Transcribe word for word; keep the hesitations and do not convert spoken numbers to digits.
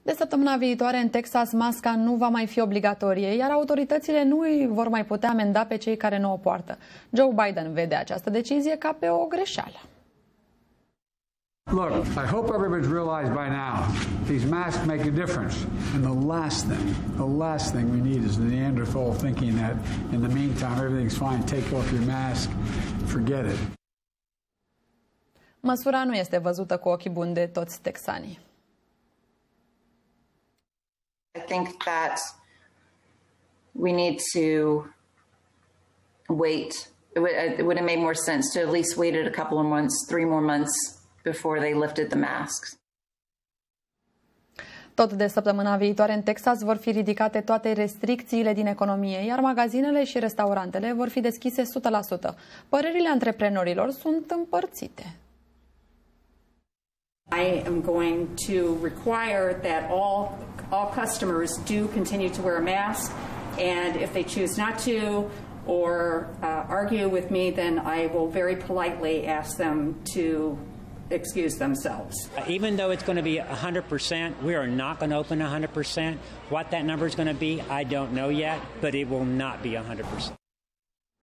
De săptămâna viitoare, în Texas, masca nu va mai fi obligatorie, iar autoritățile nu îi vor mai putea amenda pe cei care nu o poartă. Joe Biden vede această decizie ca pe o greșeală. Look, I hope everybody's realized by now these masks make a difference. And the last thing, the last thing we need is the Neanderthal thinking that in the meantime everything's fine, take off your mask, forget it. Măsura nu este văzută cu ochii buni de toți texanii. I think that we need to wait. It would, it would have made more sense to at least wait it a couple of months, three more months before they lifted the masks. Tot de săptămâna viitoare în Texas vor fi ridicate toate restricțiile din economie, iar magazinele și restaurantele vor fi deschise o sută la sută. Părerile antreprenorilor sunt împărțite. I am going to require that all all customers do continue to wear a mask, and if they choose not to or uh, argue with me, then I will very politely ask them to excuse themselves. Even though it's going to be one hundred percent, we are not going to open one hundred percent. What that number is going to be, I don't know yet, but it will not be one hundred percent.